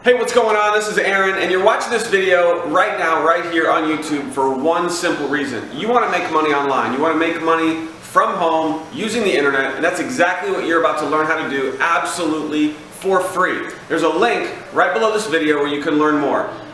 Hey, what's going on? This is Aaron, and you're watching this video right now, right here on YouTube for one simple reason. You want to make money online. You want to make money from home using the internet, and that's exactly what you're about to learn how to do absolutely for free. There's a link right below this video where you can learn more.